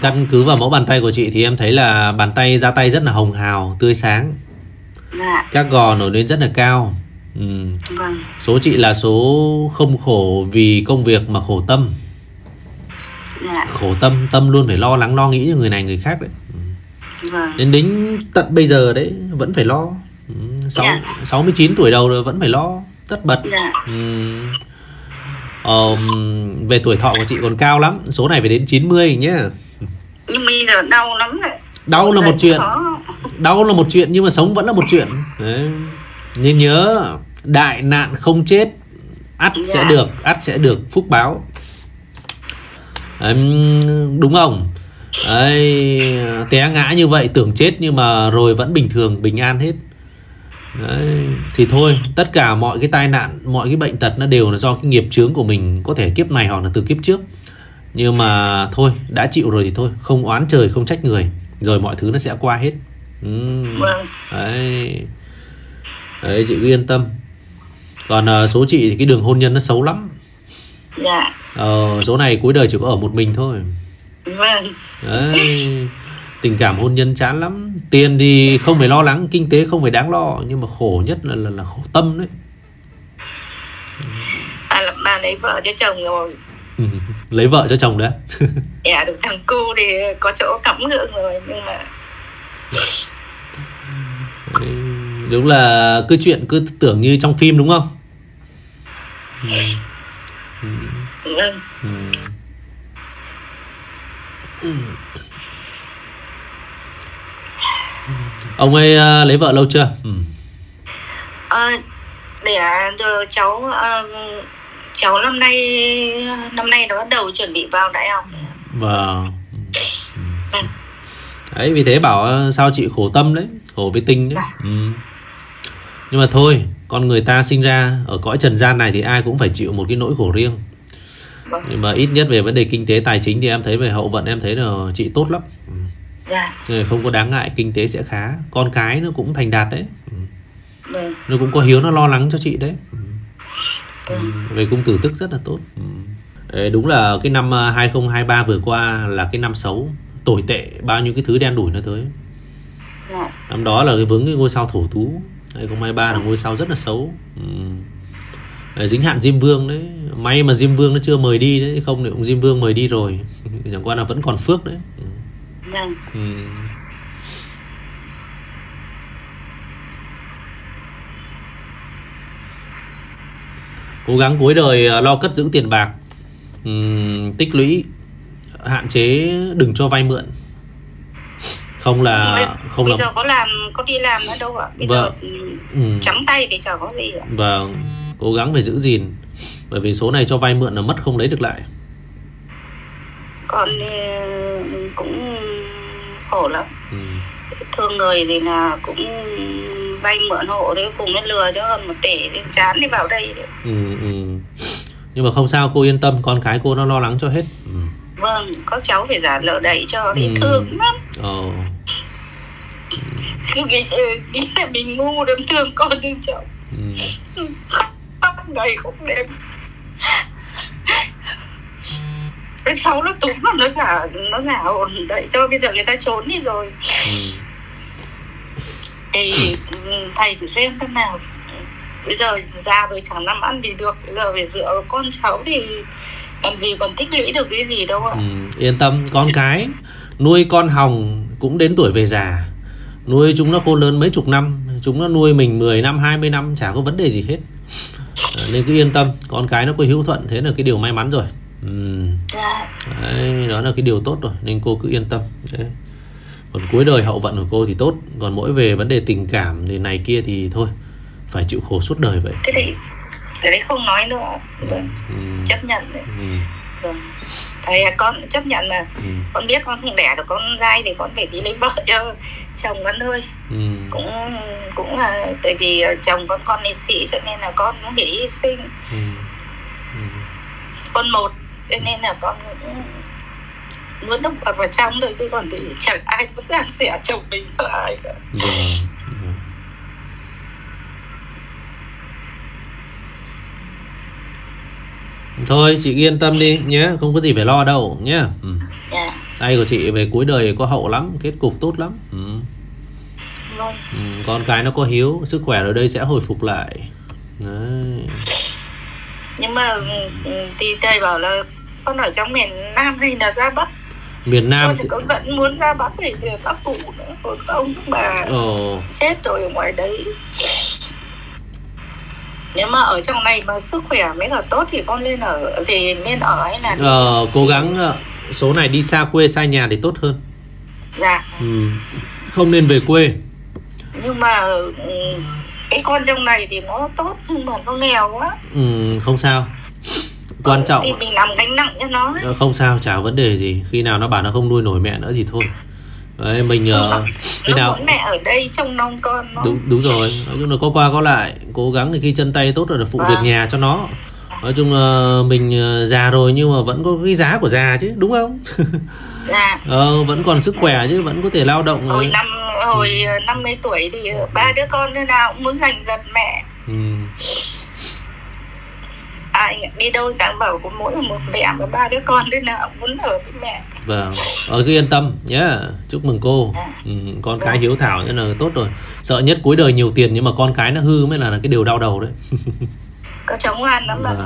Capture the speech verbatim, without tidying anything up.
Căn cứ vào mẫu bàn tay của chị thì em thấy là bàn tay ra tay rất là hồng hào, tươi sáng. Dạ. Các gò nổi lên rất là cao. Ừ. Vâng. Số chị là số không khổ vì công việc mà khổ tâm. Dạ. Khổ tâm, tâm luôn phải lo lắng lo nghĩ cho người này người khác đấy. Vâng. Đến đến tận bây giờ đấy vẫn phải lo. Sáu, Dạ. sáu mươi chín tuổi đầu rồi vẫn phải lo, tất bật. Dạ. Ừ. Ờ, về tuổi thọ của chị còn cao lắm, số này phải đến chín mươi nhé. Nhưng bây giờ đau lắm rồi. Đau là một chuyện, khó. đau là một chuyện nhưng mà sống vẫn là một chuyện. Đấy. Nên nhớ đại nạn không chết, ắt Dạ. sẽ được, ắt sẽ được phúc báo. Đấy, đúng không? Đấy, té ngã như vậy tưởng chết nhưng mà rồi vẫn bình thường, bình an hết. Đấy, thì thôi, tất cả mọi cái tai nạn, mọi cái bệnh tật nó đều là do cái nghiệp chướng của mình, có thể kiếp này hoặc là từ kiếp trước. Nhưng mà thôi, đã chịu rồi thì thôi, không oán trời, không trách người. Rồi mọi thứ nó sẽ qua hết. Ừ. Vâng. Đấy. Đấy, chị cứ yên tâm. Còn uh, số chị thì cái đường hôn nhân nó xấu lắm. Dạ. Ờ, số này cuối đời chỉ có ở một mình thôi. Vâng. Đấy. Tình cảm hôn nhân chán lắm. Tiền thì không phải lo lắng, kinh tế không phải đáng lo, nhưng mà khổ nhất là là, là khổ tâm đấy. À, là bà lấy vợ cho chồng rồi. Ừ, lấy vợ cho chồng đấy. Dạ, được thằng cu thì có chỗ cắm ngưỡng rồi nhưng mà Đấy, đúng là cứ chuyện cứ tưởng như trong phim đúng không? Ừ. Ừ. vâng. Ừ. Ừ. Ông ấy uh, lấy vợ lâu chưa? Ừ. À, để uh, cháu uh, cháu năm nay năm nay nó bắt đầu chuẩn bị vào đại học. Vâng. Ừ. Đấy, vì thế bảo sao chị khổ tâm đấy, khổ với tinh đấy. Ừ. Nhưng mà thôi, con người ta sinh ra ở cõi trần gian này thì ai cũng phải chịu một cái nỗi khổ riêng. Nhưng mà ít nhất về vấn đề kinh tế tài chính thì em thấy về hậu vận em thấy là chị tốt lắm. Dạ. Không có đáng ngại, kinh tế sẽ khá. Con cái nó cũng thành đạt đấy. Vâng. Nó cũng có hiếu, nó lo lắng cho chị đấy. Vâng. Về cung tử tức rất là tốt. Đấy, đúng là cái năm hai không hai ba vừa qua là cái năm xấu, tồi tệ, bao nhiêu cái thứ đen đủi nó tới. Dạ. Năm đó là cái vướng cái ngôi sao thổ tú. hai không hai ba là ngôi sao rất là xấu. Đấy, dính hạn Diêm Vương đấy. May mà Diêm Vương nó chưa mời đi đấy, không thì ông Diêm Vương mời đi rồi. Chẳng qua là vẫn còn phước đấy. Vâng. Ừ. Cố gắng cuối đời lo cất giữ tiền bạc, uhm, tích lũy, hạn chế đừng cho vay mượn. Không là bây, không bây là... giờ có làm có đi làm nữa đâu ạ. Bây vâng. giờ ừ. trắng tay thì chả có gì ạ. Vâng, cố gắng phải giữ gìn, bởi vì số này cho vay mượn là mất không lấy được lại. Còn cũng khổ lắm. Ừ. Thương người thì là cũng vay mượn hộ đấy, cùng nó lừa cho hơn một tỷ thì chán đi vào đây đấy. Ừ, ừ. Nhưng mà không sao, cô yên tâm, con cái cô nó lo lắng cho hết. Ừ. Vâng, các cháu phải giả lỡ đẩy cho đi. Ừ. Thương lắm. Ồ. Cứ nghĩ, nghĩ là mình ngu đâm thương con thương chồng. Ừ. Khóc ngày không đêm. Cái cháu nó túm mà nó giả nó giả hồn đẩy cho, bây giờ người ta trốn đi rồi. Ừ. Thì thầy thử xem thế nào. Bây giờ già rồi chẳng làm ăn gì được, bây giờ phải dựa vào con cháu thì làm gì còn tích lũy được cái gì đâu ạ. Ừ, yên tâm, con cái nuôi con hòng cũng đến tuổi về già. Nuôi chúng nó khôn lớn mấy chục năm, chúng nó nuôi mình mười năm, hai mươi năm chả có vấn đề gì hết. À, nên cứ yên tâm, con cái nó có hiếu thuận, thế là cái điều may mắn rồi. Ừ. Dạ. Đấy, đó là cái điều tốt rồi, nên cô cứ yên tâm. Đấy. Còn cuối đời hậu vận của cô thì tốt. Còn mỗi về vấn đề tình cảm thì này kia thì thôi, phải chịu khổ suốt đời vậy. Cái đấy, cái đấy không nói nữa. Vâng. Ừ. Chấp nhận đấy. Ừ. Vâng. Thầy con chấp nhận mà. Ừ. Con biết con không đẻ được con trai thì con phải đi lấy vợ cho chồng con thôi. Ừ. Cũng cũng là tại vì chồng con con liệt sĩ cho nên là con cũng phải hy sinh. Ừ. Ừ. Con một cho nên là con cũng muốn động vật vào trong thôi, chứ còn thì chẳng ai có san sẻ chồng mình với ai cả. Dạ. Thôi chị yên tâm đi nhé, không có gì phải lo đâu nhé. Ừ. Dạ. Tay của chị về cuối đời có hậu lắm, kết cục tốt lắm. Ừ. Vâng. Ừ, con cái nó có hiếu, sức khỏe ở đây sẽ hồi phục lại. Đấy. Nhưng mà thì thầy bảo là con ở trong miền Nam hay là ra Bắc? Miền Nam con thì con vẫn muốn ra Bắc để các cụ nữa, còn ông bà Ồ. chết rồi ở ngoài đấy. Nếu mà ở trong này mà sức khỏe mới là tốt thì con lên ở thì nên ở hay là ờ, cố gắng số này đi xa quê xa nhà thì tốt hơn. Dạ. Ừ. Không nên về quê. Nhưng mà cái con trong này thì nó tốt nhưng mà nó nghèo quá. Ừ, không sao. Quan ờ, trọng thì mình làm gánh nặng cho nó ấy. Không sao, chả vấn đề gì. Khi nào nó bảo nó không nuôi nổi mẹ nữa thì thôi. Đấy, mình uh, khi nào muốn mẹ ở đây trông nom con nó. Đúng, đúng rồi. Nói chung là có qua có lại. Cố gắng thì khi chân tay tốt rồi là phụ à. việc nhà cho nó. Nói chung là mình già rồi nhưng mà vẫn có cái giá của già chứ, đúng không? Dạ. Ờ, vẫn còn sức khỏe chứ, vẫn có thể lao động. Hồi năm hồi năm mươi tuổi thì ba đứa con đứa nào cũng muốn giành giật mẹ. Ừ. Ai đi đâu tặng bảo có mỗi một mẹ và ba đứa con đứa nào cũng muốn ở với mẹ. Vâng, ở cứ yên tâm nhé. Yeah. Chúc mừng cô. À. Ừ, con cái hiếu thảo nên là tốt rồi. Sợ nhất cuối đời nhiều tiền nhưng mà con cái nó hư mới là cái điều đau đầu đấy. Có cháu ngoan lắm mà.